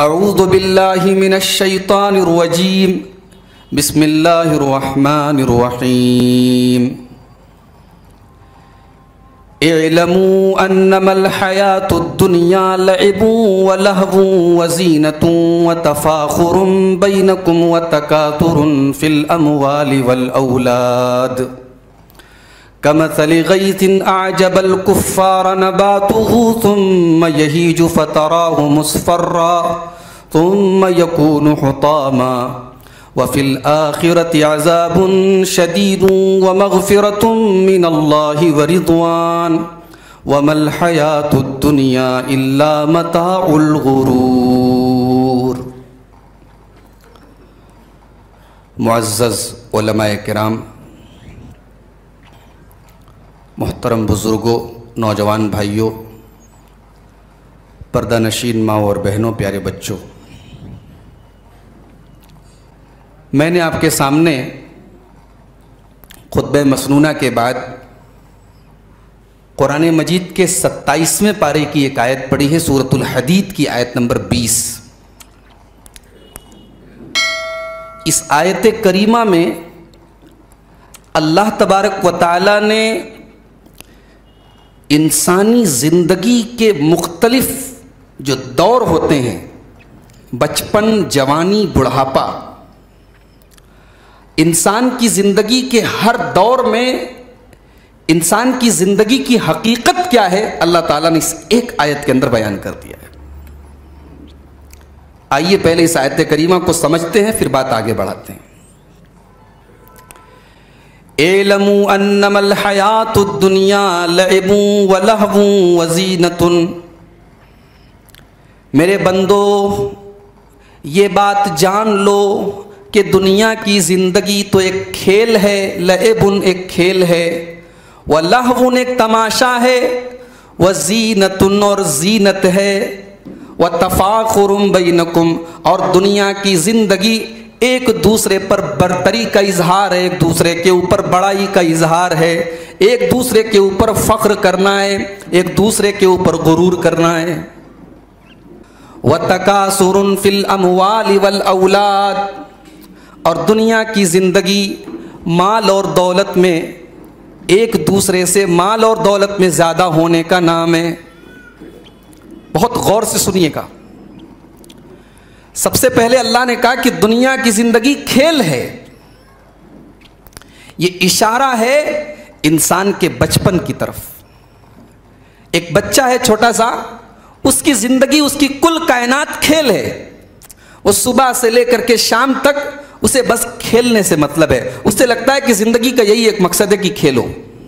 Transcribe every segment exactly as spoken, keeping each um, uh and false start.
اعوذ باللہ من الشیطان الرجیم بسم اللہ الرحمن الرحیم اعلموا انما الحیاة الدنیا لعب ولہو وزینۃ وتفاخر بینکم وتکاثر فی الاموال والاولاد کمثل غیث اعجب الکفار نباته ثم یہیج فتراہ مصفرا ثم یکون حطاما وفی الآخرۃ عذاب شدید ومغفرۃ من اللہ ورضوان وما الحیاة الدنیا الا متاع الغرور۔ معزز علماء کرام، محترم بزرگوں، نوجوان بھائیوں، پردہ نشین ماں اور بہنوں، پیارے بچوں، میں نے آپ کے سامنے خطبہ مسنونہ کے بعد قرآن مجید کے ستائیسویں پارے کی ایک آیت پڑھی ہے، سورۃ الحدید کی آیت نمبر بیس۔ اس آیت کریمہ میں اللہ تبارک و تعالی نے انسانی زندگی کے مختلف جو دور ہوتے ہیں، بچپن، جوانی، بڑھاپا، انسان کی زندگی کے ہر دور میں انسان کی زندگی کی حقیقت کیا ہے، اللہ تعالیٰ نے اس ایک آیت کے اندر بیان کر دیا ہے۔ آئیے پہلے اس آیت کریمہ کو سمجھتے ہیں، پھر بات آگے بڑھاتے ہیں۔ اعلموا انما الحیاة الدنیا لعب ولہو وزینۃ، میرے بندو یہ بات جان لو کہ دنیا کی زندگی تو ایک کھیل ہے، لعب ایک کھیل ہے، ولہو ایک تماشا ہے، وزینۃ اور زینت ہے، وتفاخر بینکم اور دنیا کی زندگی ایک دوسرے پر برتری کا اظہار ہے، ایک دوسرے کے اوپر بڑائی کا اظہار ہے، ایک دوسرے کے اوپر فخر کرنا ہے، ایک دوسرے کے اوپر غرور کرنا ہے۔ وتکاثر فی الاموال والاولاد اور دنیا کی زندگی مال اور دولت میں ایک دوسرے سے مال اور دولت میں زیادہ ہونے کا نام ہے۔ بہت غور سے سنیے گا۔ سب سے پہلے اللہ نے کہا کہ دنیا کی زندگی کھیل ہے، یہ اشارہ ہے انسان کے بچپن کی طرف۔ ایک بچہ ہے چھوٹا سا، اس کی زندگی، اس کی کل کائنات کھیل ہے۔ وہ صبح سے لے کر کے شام تک اسے بس کھیلنے سے مطلب ہے، اسے لگتا ہے کہ زندگی کا یہی ایک مقصد ہے کہ کھیلو۔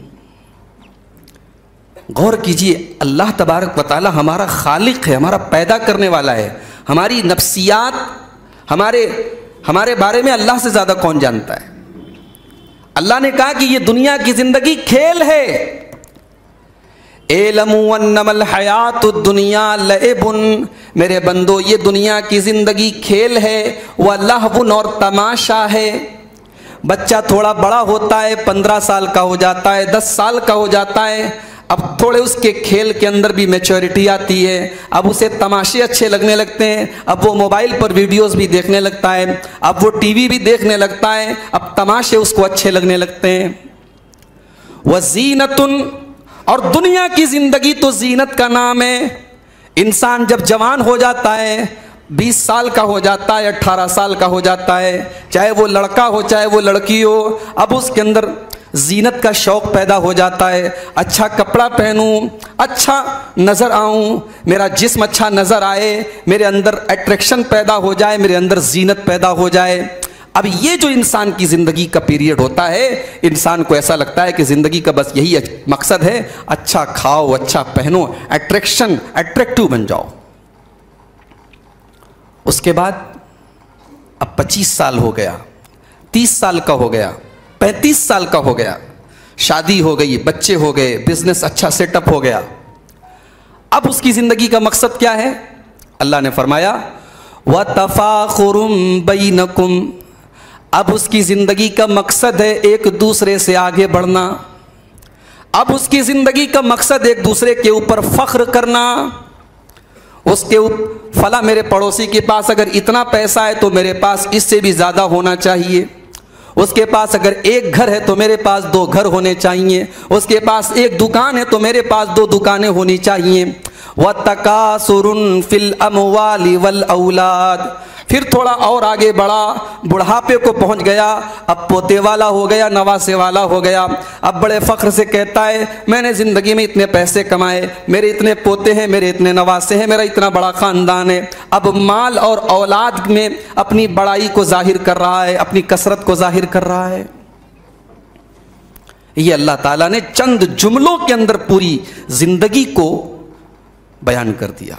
غور کیجئے، اللہ تبارک و تعالی ہمارا خالق ہے، ہمارا پیدا کرنے والا ہے۔ ہماری نفسیات، ہمارے ہمارے بارے میں اللہ سے زیادہ کون جانتا ہے؟ اللہ نے کہا کہ یہ دنیا کی زندگی کھیل ہے۔ اعلموا انما الحیاة الدنیا لعب، میرے بندو یہ دنیا کی زندگی کھیل ہے، ولہو اور تماشا ہے۔ بچہ تھوڑا بڑا ہوتا ہے، پندرہ سال کا ہو جاتا ہے، دس سال کا ہو جاتا ہے، اب تھوڑے اس کے کھیل کے اندر بھی میچورٹی آتی ہے، اب اسے تماشے اچھے لگنے لگتے ہیں، اب وہ موبائل پر ویڈیوز بھی دیکھنے لگتا ہے، اب وہ ٹی وی بھی دیکھنے لگتا ہے، اب تماشے اس کو اچھے لگنے لگتے ہیں۔ وزینۃ اور دنیا کی زندگی تو زینت کا نام ہے۔ انسان جب جوان ہو جاتا ہے، بیس سال کا ہو جاتا ہے، اٹھارہ سال کا ہو جاتا ہے، چاہے وہ لڑکا ہو چاہے وہ لڑکی ہو، اب اس کے اندر زینت کا شوق پیدا ہو جاتا ہے۔ اچھا کپڑا پہنوں، اچھا نظر آؤں، میرا جسم اچھا نظر آئے، میرے اندر اٹریکشن پیدا ہو جائے، میرے اندر زینت پیدا ہو جائے۔ اب یہ جو انسان کی زندگی کا پیریڈ ہوتا ہے، انسان کو ایسا لگتا ہے کہ زندگی کا بس یہی مقصد ہے، اچھا کھاؤ، اچھا پہنو، اٹریکشن اٹریکٹیو بن جاؤ۔ اس کے بعد اب پچیس سال ہو گیا، تیس سال کا ہو گیا، پینتیس سال کا ہو گیا، شادی ہو گئی، بچے ہو گئے، بزنس اچھا سیٹ اپ ہو گیا۔ اب اس کی زندگی کا مقصد کیا ہے؟ اللہ نے فرمایا وَتَفَاخُرٌ بَيْنَكُمْ، اب اس کی زندگی کا مقصد ہے ایک دوسرے سے آگے بڑھنا، اب اس کی زندگی کا مقصد ایک دوسرے کے اوپر فخر کرنا۔ اس کے فلاں میرے پڑوسی کے پاس اگر اتنا پیسہ ہے تو میرے پاس اس سے بھی زیادہ ہونا چاہیے، اس کے پاس اگر ایک گھر ہے تو میرے پاس دو گھر ہونے چاہیے، اس کے پاس ایک دکان ہے تو میرے پاس دو دکانیں ہونی چاہیے۔ وَتَكَاثُرٌ فِي الْأَمْوَالِ وَالْأَوْلَادِ، پھر تھوڑا اور آگے بڑھا، بڑھاپے کو پہنچ گیا، اب پوتے والا ہو گیا، نواسے والا ہو گیا، اب بڑے فخر سے کہتا ہے میں نے زندگی میں اتنے پیسے کمائے، میرے اتنے پوتے ہیں، میرے اتنے نواسے ہیں، میرا اتنا بڑا خاندان ہے۔ اب مال اور اولاد میں اپنی بڑائی کو ظاہر کر رہا ہے، اپنی کثرت کو ظاہر کر رہا ہے۔ یہ اللہ تعالیٰ نے چند جملوں کے اندر پوری زندگی کو بیان کر دیا۔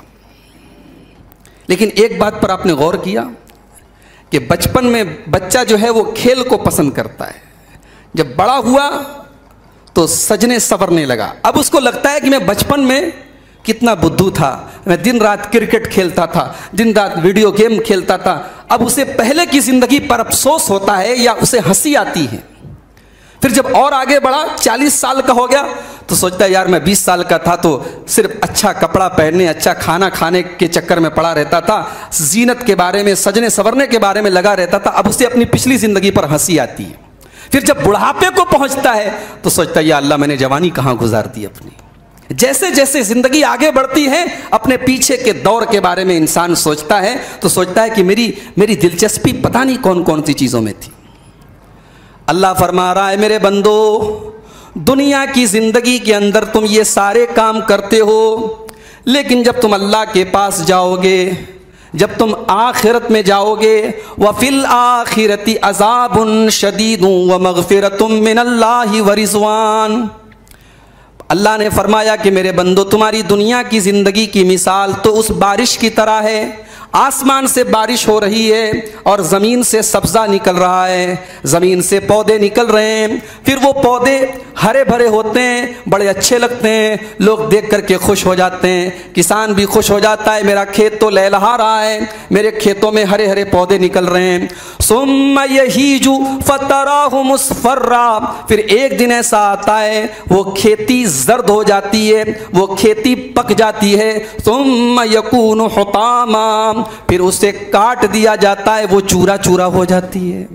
لیکن ایک بات پر آپ نے غور کیا کہ بچپن میں بچہ جو ہے وہ کھیل کو پسند کرتا ہے، جب بڑا ہوا تو سجنے سنورنے لگا، اب اس کو لگتا ہے کہ میں بچپن میں کتنا بدھو تھا، میں دن رات کرکٹ کھیلتا تھا، دن رات ویڈیو گیم کھیلتا تھا۔ اب اسے پہلے کی زندگی پر افسوس ہوتا ہے یا اسے ہنسی آتی ہے۔ پھر جب اور آگے بڑھا، چالیس سال کا ہو گیا تو سوچتا ہے یار میں بیس سال کا تھا تو صرف اچھا کپڑا پہننے، اچھا کھانا کھانے کے چکر میں پڑا رہتا تھا، زینت کے بارے میں، سجنے سورنے کے بارے میں لگا رہتا تھا۔ اب اسے اپنی پچھلی زندگی پر ہنسی آتی ہے۔ پھر جب بڑھاپے کو پہنچتا ہے تو سوچتا ہے یا اللہ میں نے جوانی کہاں گزار دی اپنی۔ جیسے جیسے زندگی آگے بڑھتی ہے اپنے پیچھے کے دور کے بارے میں انسان سوچتا ہے تو سوچتا ہے کہ میری میری دلچسپی پتہ نہیں کون کون سی چیزوں میں تھی۔ اللہ فرما رہا ہے میرے بندو، دنیا کی زندگی کے اندر تم یہ سارے کام کرتے ہو، لیکن جب تم اللہ کے پاس جاؤ گے، جب تم آخرت میں جاؤ گے، وَفِي الْآخِرَةِ عَذَابٌ شَدِيدٌ وَمَغْفِرَةٌ مِّنَ اللَّهِ وَرِضْوَانٌ۔ اللہ نے فرمایا کہ میرے بندو تمہاری دنیا کی زندگی کی مثال تو اس بارش کی طرح ہے، آسمان سے بارش ہو رہی ہے اور زمین سے سبزہ نکل رہا ہے، زمین سے پودے نکل رہے ہیں، پھر وہ پودے ہرے بھرے ہوتے ہیں، بڑے اچھے لگتے ہیں، لوگ دیکھ کر کے خوش ہو جاتے ہیں، کسان بھی خوش ہو جاتا ہے، میرا کھیت تو لہلہا رہا ہے، میرے کھیتوں میں ہرے ہرے پودے نکل رہے ہیں۔ ثم یہیج فتراہ مصفرا، پھر ایک دن ایسا آتا ہے وہ کھیتی زرد ہو جاتی ہے، وہ کھیتی پک جاتی ہے۔ ثم یکون حطاما، پھر اسے کاٹ دیا جاتا ہے، وہ چورا چورا ہو جاتی ہے۔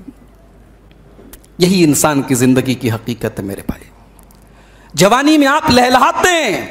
یہی انسان کی زندگی کی حقیقت ہے میرے بھائی۔ جوانی میں آپ لہلہاتے ہیں،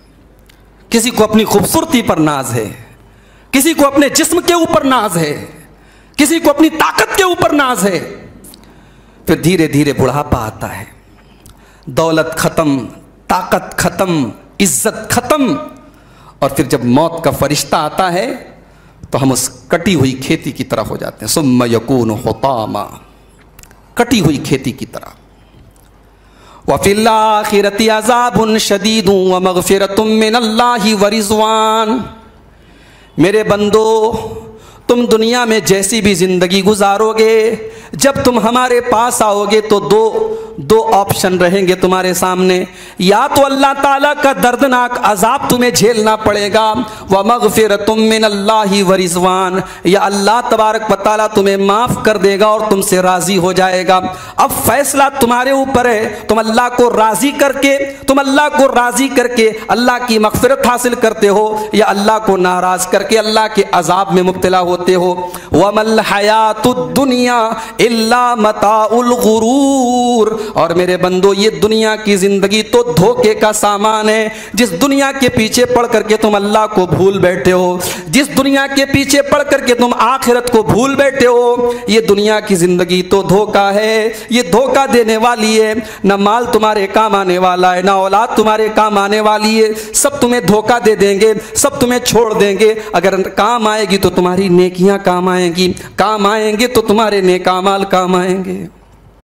کسی کو اپنی خوبصورتی پر ناز ہے، کسی کو اپنے جسم کے اوپر ناز ہے، کسی کو اپنی طاقت کے اوپر ناز ہے، پھر دھیرے دھیرے بڑھاپا آتا ہے، دولت ختم، طاقت ختم، عزت ختم، اور پھر جب موت کا فرشتہ آتا ہے تو ہم اس کٹی ہوئی کھیتی کی طرح ہو جاتے ہیں۔ ثم یکون حطاما، کٹی ہوئی کھیتی کی طرح۔ وَفِي الْآخِرَةِ عَذَابٌ شَدِيدٌ وَمَغْفِرَةٌ مِّنَ اللَّهِ وَرِضْوَانٌ۔ میرے بندو تم دنیا میں جیسی بھی زندگی گزارو گے، جب تم ہمارے پاس آؤ گے تو دو دو آپشن رہیں گے تمہارے سامنے، یا تو اللہ تعالیٰ کا دردناک عذاب تمہیں جھیلنا پڑے گا، وَمَغْفِرَةٌ مِّنَ اللَّهِ وَرِضْوَانٌ، یا اللہ تبارک و تعالیٰ تمہیں معاف کر دے گا اور تم سے راضی ہو جائے گا۔ اب فیصلہ تمہارے اوپر ہے، تم اللہ کو راضی کر کے تم اللہ کو راضی کر کے اللہ کی مغفرت حاصل کرتے ہو، یا اللہ کو ناراض کر کے اللہ کے عذاب میں مبتلا ہوتے ہو۔ وَمَا الْحَيَاةُ الدُّنْيَا إِلَّا مَتَاعُ الْغُرُورِ، اور میرے بندو یہ دنیا کی زندگی تو دھوکے کا سامان ہے۔ جس دنیا کے پیچھے پڑ کر کے تم اللہ کو بھول بیٹھے ہو، جس دنیا کے پیچھے پڑ کر کے تم آخرت کو بھول بیٹھے ہو، یہ دنیا کی زندگی تو دھوکا ہے، یہ دھوکا دینے والی ہے۔ نہ مال تمہارے کام آنے والا ہے، نہ اولاد تمہارے کام آنے والی ہے، سب تمہیں دھوکا دے دیں گے، سب تمہیں چھوڑ دیں گے۔ اگر کام آئے گی تو تمہاری نیکیاں کام آئیں گی، کام آئیں گے تو تمہارے نیک اعمال کام آئیں گے۔